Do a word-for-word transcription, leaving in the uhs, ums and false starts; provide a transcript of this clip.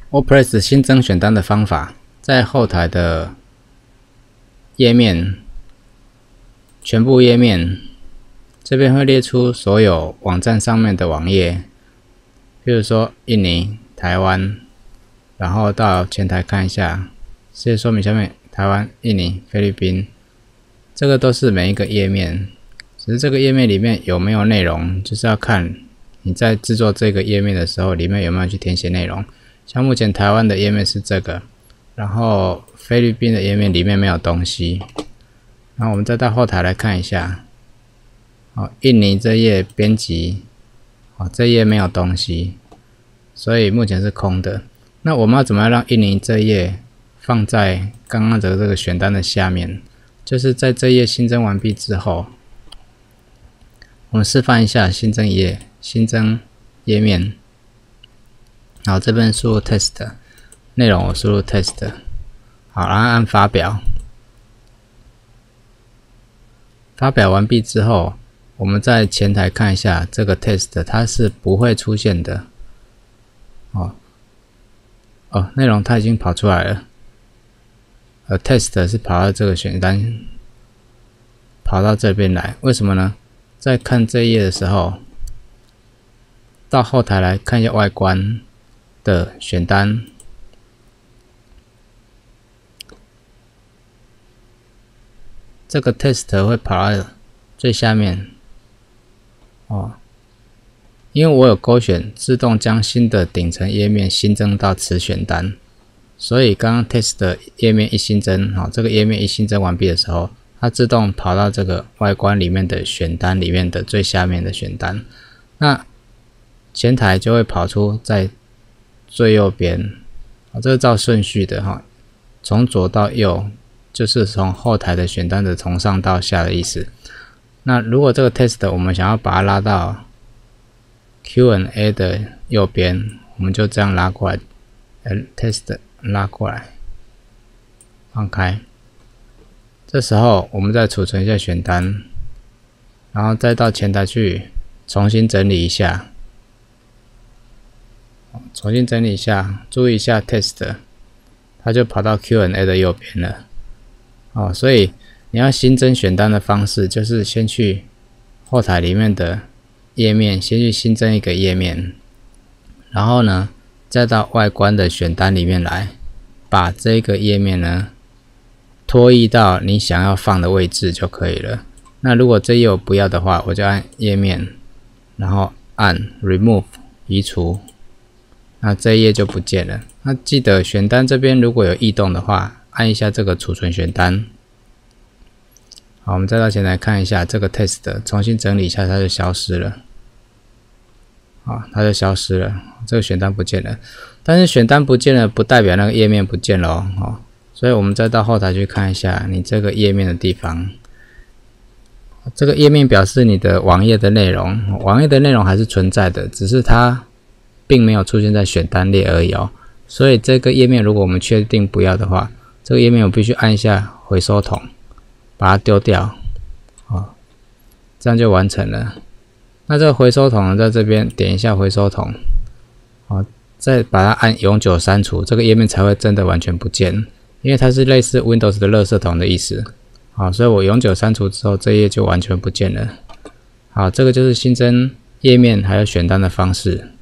WordPress 新增选单的方法，在后台的页面，全部页面这边会列出所有网站上面的网页，譬如说印尼、台湾，然后到前台看一下，事业说明下面台湾、印尼、菲律宾，这个都是每一个页面，只是这个页面里面有没有内容，就是要看你在制作这个页面的时候，里面有没有去填写内容。像目前台湾的页面是这个，然后菲律宾的页面里面没有东西。然后我们再到后台来看一下，好，印尼这页编辑，好，这页没有东西，所以目前是空的。那我们要怎么样让印尼这页放在刚刚的这个选单的下面？就是在这页新增完毕之后，我们示范一下新增一页，新增页面。好，这边输入 test 内容，我输入 test， 好，然后按发表。发表完毕之后，我们在前台看一下这个 test， 它是不会出现的。哦，哦，内容它已经跑出来了，而 test 是跑到这个选单，跑到这边来，为什么呢？在看这一页的时候，到后台来看一下外观的选单，这个 test 会跑到最下面哦，因为我有勾选自动将新的顶层页面新增到此选单，所以刚刚 test 的页面一新增，好，这个页面一新增完毕的时候，它自动跑到这个外观里面的选单里面的最下面的选单，那前台就会跑出在最右边，啊，这个照顺序的哈，从左到右，就是从后台的选单的从上到下的意思。那如果这个 test 我们想要把它拉到 Q and A 的右边，我们就这样拉过来，呃 ，test 拉过来，放开。这时候我们再储存一下选单，然后再到前台去重新整理一下。重新整理一下，注意一下 test， 它就跑到 Q and A 的右边了。哦，所以你要新增选单的方式，就是先去后台里面的页面，先去新增一个页面，然后呢，再到外观的选单里面来，把这个页面呢拖移到你想要放的位置就可以了。那如果这页我不要的话，我就按页面，然后按 remove 移除。那这一页就不见了。那记得选单这边如果有异动的话，按一下这个储存选单。好，我们再到前台看一下这个 test， 重新整理一下，它就消失了。好，它就消失了，这个选单不见了。但是选单不见了，不代表那个页面不见了哦。哦，所以我们再到后台去看一下你这个页面的地方。这个页面表示你的网页的内容，网页的内容还是存在的，只是它并没有出现在选单列而已哦，所以这个页面如果我们确定不要的话，这个页面我必须按一下回收桶，把它丢掉，哦，这样就完成了。那这个回收桶呢，在这边点一下回收桶，哦，再把它按永久删除，这个页面才会真的完全不见，因为它是类似 Windows 的垃圾桶的意思。好，所以我永久删除之后，这一页就完全不见了。好，这个就是新增页面还有选单的方式。